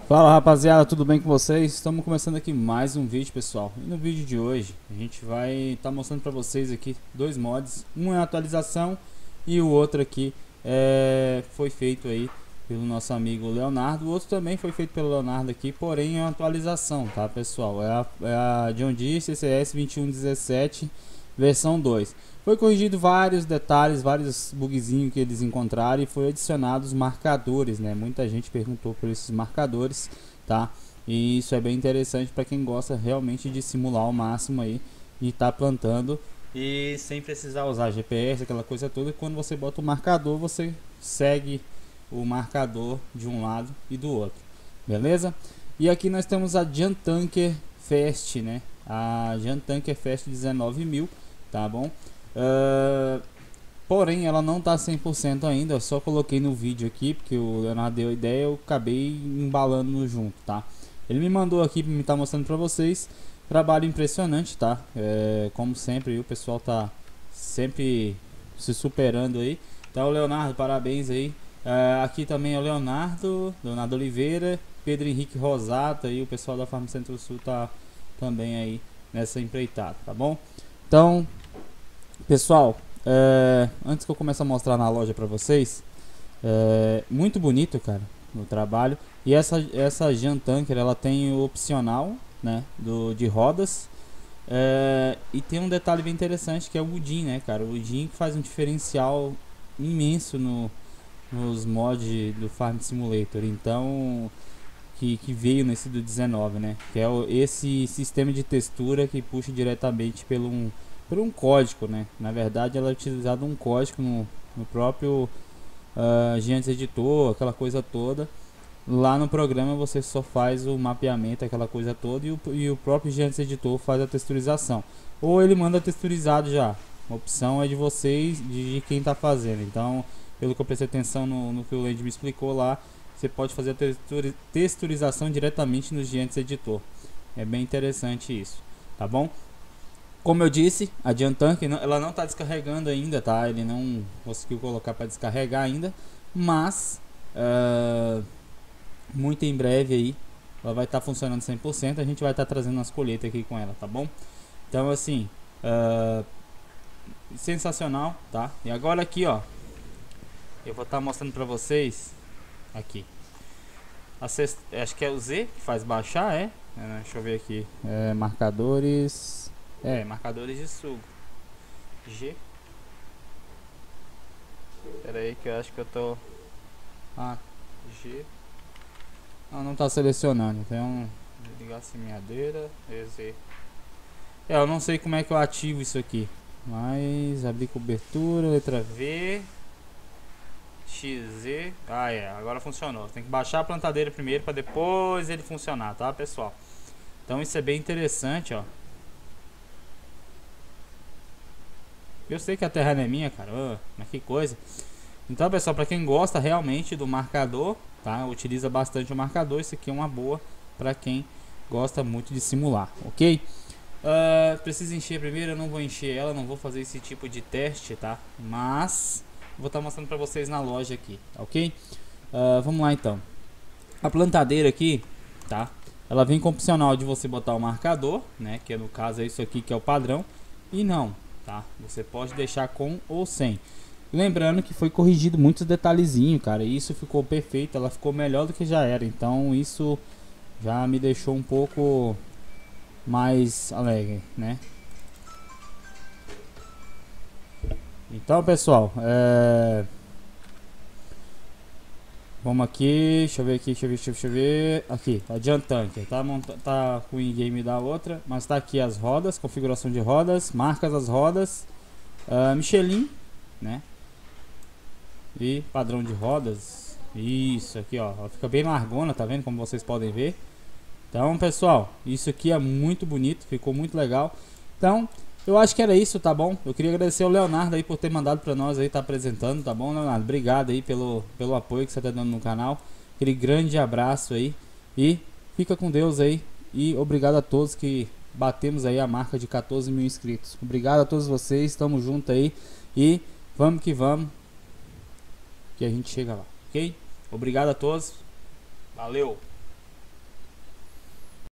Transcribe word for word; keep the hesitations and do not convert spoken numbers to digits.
Fala rapaziada, tudo bem com vocês? Estamos começando aqui mais um vídeo, pessoal. E no vídeo de hoje a gente vai estar tá mostrando para vocês aqui dois mods. Um é a atualização e o outro aqui é, foi feito aí pelo nosso amigo Leonardo. O outro também foi feito pelo Leonardo aqui, porém é uma atualização, tá, pessoal? É a, é a John Deere C C S vinte e um dezessete versão dois. Foi corrigido vários detalhes, vários bugzinhos que eles encontraram e foi adicionados marcadores, né? Muita gente perguntou por esses marcadores, tá? E isso é bem interessante para quem gosta realmente de simular ao máximo aí e tá plantando e sem precisar usar G P S, aquela coisa toda. E quando você bota o marcador, você segue o marcador de um lado e do outro, beleza? E aqui nós temos a Jan Tanker Fast, né? A Jan Tanker Fast dezenove mil, tá bom? Uh, porém ela não tá cem por cento ainda. Eu só coloquei no vídeo aqui porque o Leonardo deu a ideia, eu acabei embalando no junto, tá? Ele me mandou aqui para me estar tá mostrando para vocês. Trabalho impressionante, tá? É, como sempre, o pessoal tá sempre se superando aí. Então, Leonardo, parabéns aí. Uh, aqui também é o Leonardo, Leonardo Oliveira, Pedro Henrique Rosato e o pessoal da Farm Centro-Sul tá também aí nessa empreitada, tá bom? Então, pessoal, é, antes que eu comece a mostrar na loja pra vocês, é, muito bonito, cara, o trabalho. E essa, essa Jan Tanker, ela tem o opcional, né, do, de rodas. É, e tem um detalhe bem interessante que é o Udin, né, cara. O Udin faz um diferencial imenso no, nos mods do Farm Simulator. Então, que, que veio nesse do dezenove, né, que é o, esse sistema de textura que puxa diretamente pelo um por um código, né? Na verdade, ela é utilizado um código no, no próprio uh, Giants Editor, aquela coisa toda. Lá no programa você só faz o mapeamento, aquela coisa toda, e o, e o próprio Giants Editor faz a texturização. Ou ele manda texturizado já. A opção é de vocês, de quem está fazendo. Então, pelo que eu prestei atenção no, no que o Land me explicou lá, você pode fazer a texturi texturização diretamente no Giants Editor. É bem interessante isso, tá bom? Como eu disse, a Jan Tanker, ela não está descarregando ainda, tá? Ele não conseguiu colocar para descarregar ainda, mas uh, muito em breve aí ela vai estar tá funcionando cem por cento. A gente vai estar tá trazendo as colheitas aqui com ela, tá bom? Então assim, uh, sensacional, tá? E agora aqui, ó, eu vou estar tá mostrando para vocês aqui. Sexta, acho que é o Z que faz baixar, é? é deixa eu ver aqui, é, marcadores. É, marcadores de sugo. G. Espera aí que eu acho que eu tô... Ah, G. Ah, não tá selecionando. Então, ligar a semeadeira. E Z. É, eu não sei como é que eu ativo isso aqui. Mas, abrir cobertura, letra V. X Z. Ah, é, agora funcionou. Tem que baixar a plantadeira primeiro para depois ele funcionar, tá, pessoal? Então isso é bem interessante, ó. Eu sei que a terra não é minha, cara, oh, mas que coisa. Então, pessoal, para quem gosta realmente do marcador, tá? Utiliza bastante o marcador. Isso aqui é uma boa para quem gosta muito de simular, ok? Uh, precisa encher primeiro, eu não vou encher ela, não vou fazer esse tipo de teste, tá? Mas vou estar tá mostrando para vocês na loja aqui, ok? Uh, vamos lá então. A plantadeira aqui, tá? Ela vem com opcional de você botar o marcador, né? Que é, no caso é isso aqui que é o padrão. E não, tá? Você pode deixar com ou sem. Lembrando que foi corrigido muitos detalhezinhos, cara. E isso ficou perfeito. Ela ficou melhor do que já era. Então isso já me deixou um pouco mais alegre, né? Então, pessoal, é... vamos aqui, deixa eu ver aqui, deixa eu ver, deixa eu ver, aqui, a Jan Tanker, tá, monta tá com o in-game da outra, mas tá aqui as rodas, configuração de rodas, marcas das rodas, uh, Michelin, né, e padrão de rodas, isso aqui, ó, ela fica bem largona, tá vendo, como vocês podem ver. Então, pessoal, isso aqui é muito bonito, ficou muito legal. Então, eu acho que era isso, tá bom? Eu queria agradecer ao Leonardo aí por ter mandado pra nós aí, tá apresentando, tá bom, Leonardo? Obrigado aí pelo, pelo apoio que você tá dando no canal. Aquele grande abraço aí. E fica com Deus aí. E obrigado a todos que batemos aí a marca de quatorze mil inscritos. Obrigado a todos vocês, tamo junto aí. E vamos que vamos, que a gente chega lá, ok? Obrigado a todos. Valeu!